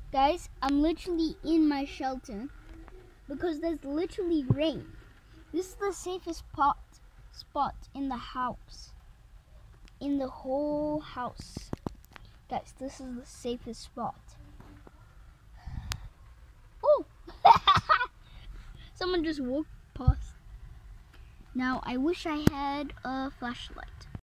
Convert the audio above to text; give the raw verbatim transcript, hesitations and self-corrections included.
Guys, I'm literally in my shelter because there's literally rain. This is the safest spot spot in the house. In the whole house. Guys, this is the safest spot. Oh! Someone just walked past. Now, I wish I had a flashlight.